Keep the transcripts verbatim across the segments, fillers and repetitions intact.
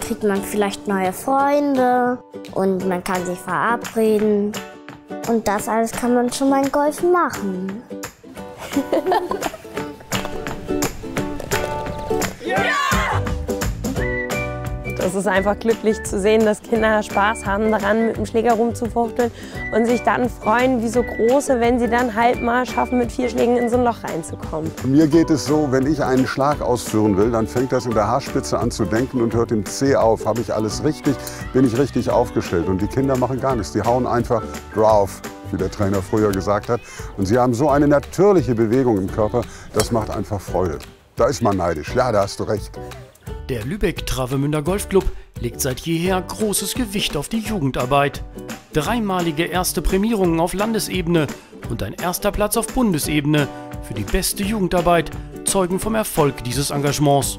kriegt man vielleicht neue Freunde und man kann sich verabreden. Und das alles kann man schon beim Golfen machen. Es ist einfach glücklich zu sehen, dass Kinder Spaß haben daran, mit dem Schläger rumzufuchteln und sich dann freuen wie so Große, wenn sie dann halt mal schaffen, mit vier Schlägen in so ein Loch reinzukommen. Mir geht es so, wenn ich einen Schlag ausführen will, dann fängt das in der Haarspitze an zu denken und hört im C auf. Habe ich alles richtig? Bin ich richtig aufgestellt? Und die Kinder machen gar nichts. Die hauen einfach drauf, wie der Trainer früher gesagt hat. Und sie haben so eine natürliche Bewegung im Körper, das macht einfach Freude. Da ist man neidisch. Ja, da hast du recht. Der Lübeck-Travemünder Golfclub legt seit jeher großes Gewicht auf die Jugendarbeit. Dreimalige erste Prämierungen auf Landesebene und ein erster Platz auf Bundesebene für die beste Jugendarbeit zeugen vom Erfolg dieses Engagements.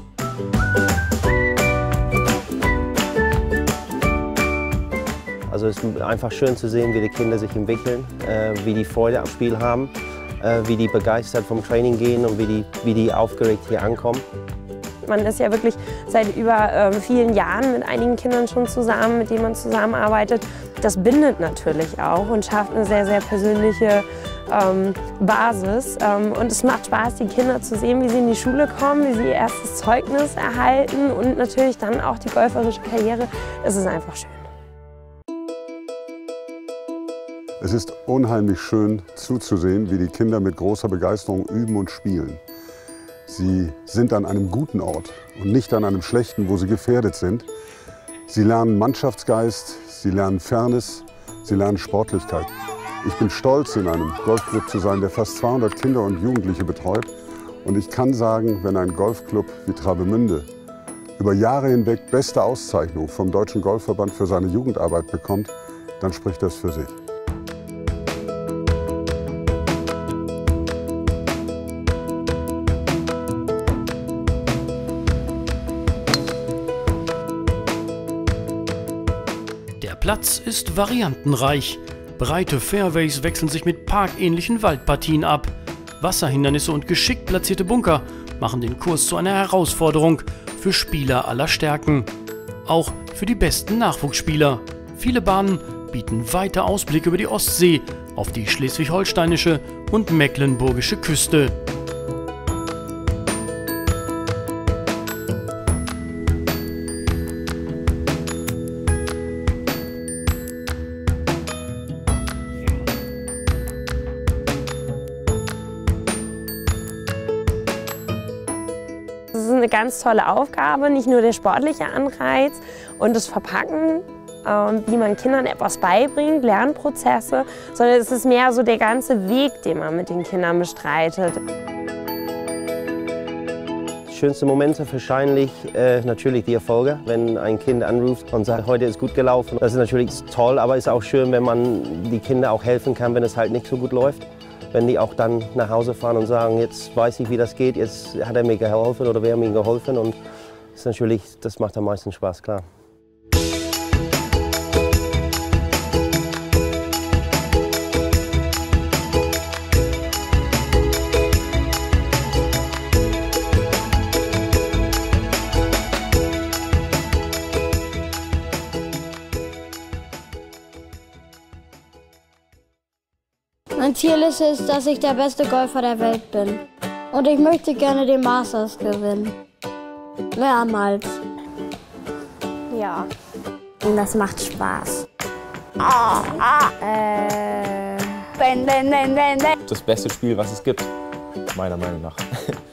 Also es ist einfach schön zu sehen, wie die Kinder sich entwickeln, äh, wie die Freude am Spiel haben, äh, wie die begeistert vom Training gehen und wie die, wie die aufgeregt hier ankommen. Man ist ja wirklich seit über äh, vielen Jahren mit einigen Kindern schon zusammen, mit denen man zusammenarbeitet. Das bindet natürlich auch und schafft eine sehr, sehr persönliche ähm, Basis. Ähm, und es macht Spaß, die Kinder zu sehen, wie sie in die Schule kommen, wie sie ihr erstes Zeugnis erhalten und natürlich dann auch die golferische Karriere. Es ist einfach schön. Es ist unheimlich schön zuzusehen, wie die Kinder mit großer Begeisterung üben und spielen. Sie sind an einem guten Ort und nicht an einem schlechten, wo sie gefährdet sind. Sie lernen Mannschaftsgeist, sie lernen Fairness, sie lernen Sportlichkeit. Ich bin stolz, in einem Golfclub zu sein, der fast zweihundert Kinder und Jugendliche betreut. Und ich kann sagen, wenn ein Golfclub wie Travemünde über Jahre hinweg beste Auszeichnung vom Deutschen Golfverband für seine Jugendarbeit bekommt, dann spricht das für sich. Der Platz ist variantenreich. Breite Fairways wechseln sich mit parkähnlichen Waldpartien ab. Wasserhindernisse und geschickt platzierte Bunker machen den Kurs zu einer Herausforderung für Spieler aller Stärken. Auch für die besten Nachwuchsspieler. Viele Bahnen bieten weite Ausblicke über die Ostsee, auf die schleswig-holsteinische und mecklenburgische Küste. Das ist eine ganz tolle Aufgabe, nicht nur der sportliche Anreiz und das Verpacken, wie man Kindern etwas beibringt, Lernprozesse, sondern es ist mehr so der ganze Weg, den man mit den Kindern bestreitet. Schönste Momente wahrscheinlich äh, natürlich die Erfolge, wenn ein Kind anruft und sagt, heute ist gut gelaufen. Das ist natürlich toll, aber es ist auch schön, wenn man die Kinder auch helfen kann, wenn es halt nicht so gut läuft. Wenn die auch dann nach Hause fahren und sagen, jetzt weiß ich, wie das geht, jetzt hat er mir geholfen oder wir haben ihm geholfen. Und das, ist natürlich, das macht am meisten Spaß, klar. Mein Ziel ist es, dass ich der beste Golfer der Welt bin. Und ich möchte gerne den Masters gewinnen. Mehrmals. Ja. Und das macht Spaß. Ah, ah. Äh. Ben, ben, ben, ben, ben. Das beste Spiel, was es gibt, meiner Meinung nach.